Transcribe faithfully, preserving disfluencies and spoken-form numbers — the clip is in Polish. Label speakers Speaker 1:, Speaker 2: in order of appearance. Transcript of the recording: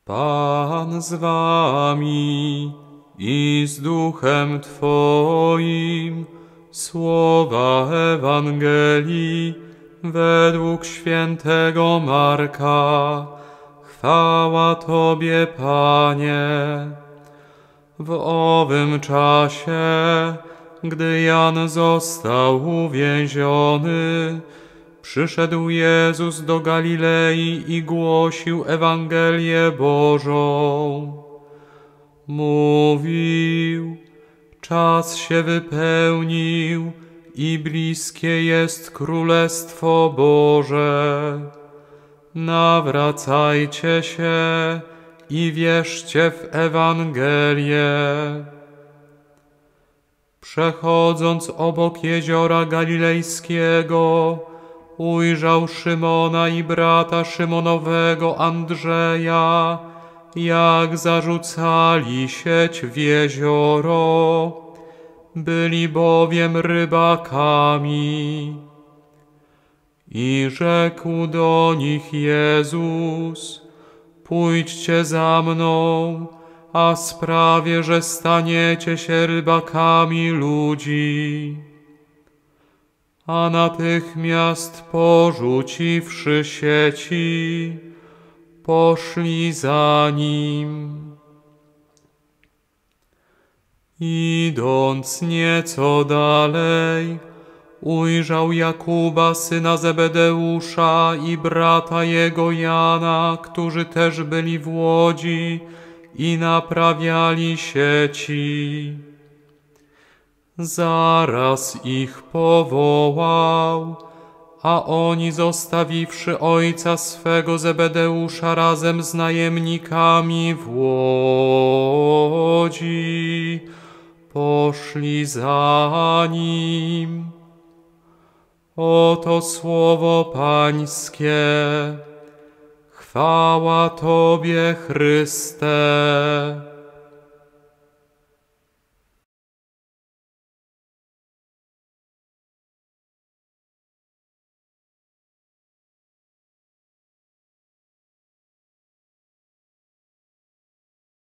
Speaker 1: Pan z wami i z duchem Twoim. Słowa Ewangelii według świętego Marka. Chwała Tobie, Panie. W owym czasie, gdy Jan został uwięziony, przyszedł Jezus do Galilei i głosił Ewangelię Bożą. Mówił: czas się wypełnił i bliskie jest Królestwo Boże. Nawracajcie się i wierzcie w Ewangelię. Przechodząc obok jeziora Galilejskiego, ujrzał Szymona i brata Szymonowego Andrzeja, jak zarzucali sieć w jezioro. Byli bowiem rybakami. I rzekł do nich Jezus: pójdźcie za mną, a sprawię, że staniecie się rybakami ludzi. A natychmiast porzuciwszy sieci, poszli za Nim. Idąc nieco dalej, ujrzał Jakuba, syna Zebedeusza, i brata jego Jana, którzy też byli w łodzi i naprawiali sieci. Zaraz ich powołał, a oni, zostawiwszy ojca swego Zebedeusza razem z najemnikami w łodzi, poszli za Nim. Oto słowo Pańskie. Chwała Tobie, Chryste.